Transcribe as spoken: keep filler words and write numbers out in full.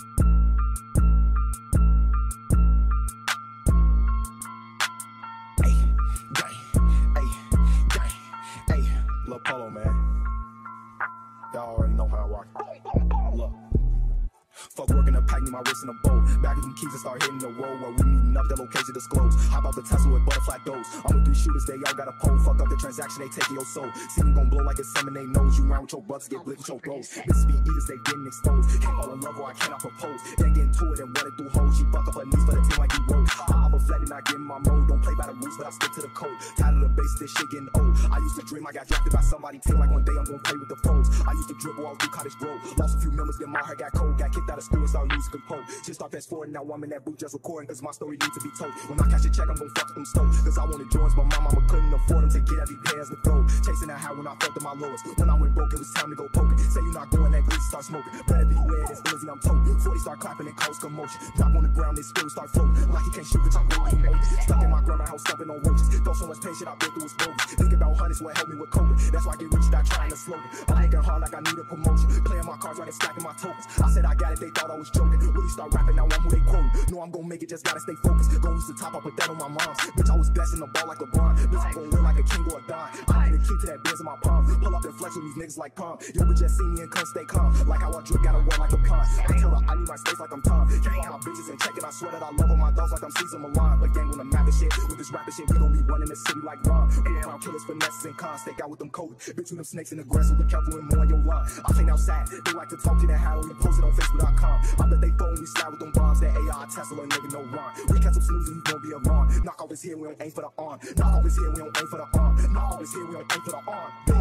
Hey, gang, hey, gang, hey, Lil Polo, man. Y'all already know how I rock. Look. Fuck working to pack me my wrist in a bowl. Back of them keys and start hitting the road where we meeting up, the location disclosed. Hop out the Tesla with butterfly doors. I'm with three shooters, they all got a pole. Fuck up the transaction, they taking your soul. See me gon' blow like it's something they knows. You round with your brothers, get blicked with your bros. Bitches be eaters, they getting exposed. Can't fall in love or I cannot propose. They ain't getting to it and running through hoes. She fuck up her knees for the team like you roll. I'm a flat and I get in my mode. Don't play by the rules, but I stick to the code. Tired of the base, this shit getting old. I used to dream I got drafted by somebody. Team like one day I'm gonna play with the foes. I used to dribble all through Cottage Grove. Lost a few members, then my heart got cold. Got kicked out of school and started losing control. Just start fast forward, now I'm in that booth just recording, cause my story needs to be told. When I cash a check, I'm gon' fuck them stoves. Cause I wanted joints, but my mama couldn't afford them. To get every pairs with gold. Chasing that high when I felt at my lowest. When I went broke, it was time to go poking. Say you not going, that grease start smoking. Better beware, this Eazzyy, I'm toting. forty start clapping and cause commotion. Drop on the ground, this spirit start floating. Like he can't shoot, bitch, I'm going emotion. Stuck in my grandma house, stumping on roaches. Don't so much pain, shit I've been through is bogus. Think about hundreds, what helped me with COVID. That's why I get rich, not trying to slow it. I'm working hard like I need a promotion. Playing my cards right and stacking my tokens. I said I got it, they thought I was joking. Really start rapping, now I'm who they quote. No, I'm gon' make it, just gotta stay focused. Go use the top, I put that on my mom's. Bitch, I was best in the ball like LeBron. Bitch, I'm gon' win like a king or a dime. I need a key to that Benz in my palm. Pull up and flex with these niggas like palm. Yo, bitch, just see me and come stay calm. Like how I drip, gotta work like a pond. I tell her I need my space like I'm Tom. Keep all my bitches in check and I swear that I love all my dogs like I'm Caesar Milan. But gang on the map and shit, with this rapping shit, we gon' be running the city like Ron. We around killers, finesses and cons. Stake out with them cold. Bitch, with them snakes in the grass, so be careful and more on your line. I think outside, they like to talk to that how we post it on Facebook dot com. I bet they phone we slide with them bombs. That A I Tesla nigga no rhyme. We catch them snoozing, you gon' be alarmed. Knock always here, we don't aim for the arm. Knock always here, we don't aim for the arm. Knock always here, we don't aim for the arm.